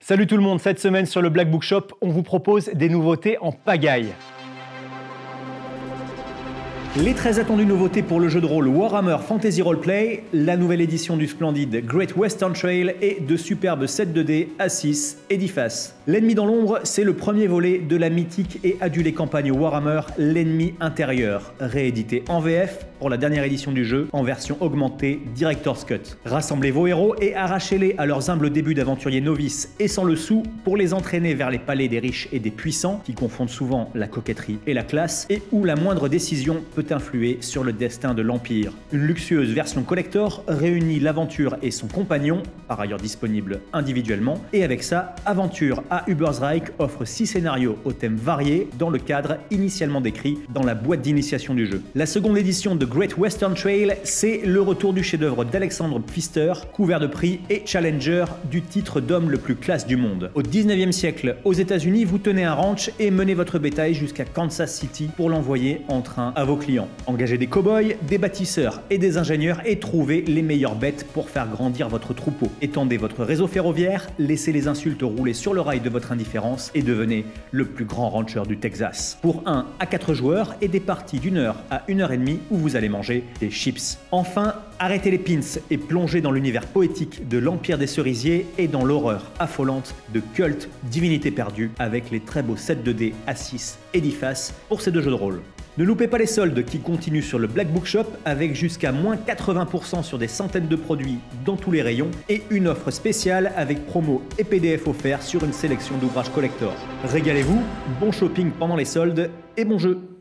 Salut tout le monde, cette semaine sur le Black Book Shop, on vous propose des nouveautés en pagaille. Les très attendues nouveautés pour le jeu de rôle Warhammer Fantasy Roleplay, la nouvelle édition du splendide Great Western Trail et de superbes sets 2D A6 et d'IFAS. L'ennemi dans l'ombre, c'est le premier volet de la mythique et adulée campagne Warhammer, l'ennemi intérieur, réédité en VF pour la dernière édition du jeu en version augmentée Director's Cut. Rassemblez vos héros et arrachez-les à leurs humbles débuts d'aventuriers novices et sans le sou pour les entraîner vers les palais des riches et des puissants qui confondent souvent la coquetterie et la classe et où la moindre décision peut influer sur le destin de l'Empire. Une luxueuse version collector réunit l'aventure et son compagnon, par ailleurs disponible individuellement, et avec ça, Aventure à Ubersreich offre 6 scénarios aux thèmes variés dans le cadre initialement décrit dans la boîte d'initiation du jeu. La seconde édition de Great Western Trail, c'est le retour du chef-d'œuvre d'Alexandre Pfister, couvert de prix et challenger du titre d'homme le plus classe du monde. Au 19e siècle, aux États-Unis, vous tenez un ranch et menez votre bétail jusqu'à Kansas City pour l'envoyer en train à vos clients. Engagez des cow-boys, des bâtisseurs et des ingénieurs et trouvez les meilleures bêtes pour faire grandir votre troupeau. Étendez votre réseau ferroviaire, laissez les insultes rouler sur le rail de votre indifférence et devenez le plus grand rancher du Texas. Pour 1 à 4 joueurs et des parties d'1 heure à 1 heure et demie où vous allez manger des chips. Enfin, arrêtez les pins et plongez dans l'univers poétique de l'Empire des Cerisiers et dans l'horreur affolante de Cult Divinité Perdue avec les très beaux sets 2D A6 et d'IFAS pour ces deux jeux de rôle. Ne loupez pas les soldes qui continuent sur le Black Book Shop avec jusqu'à moins 80% sur des centaines de produits dans tous les rayons et une offre spéciale avec promo et PDF offerts sur une sélection d'ouvrages collector. Régalez-vous, bon shopping pendant les soldes et bon jeu!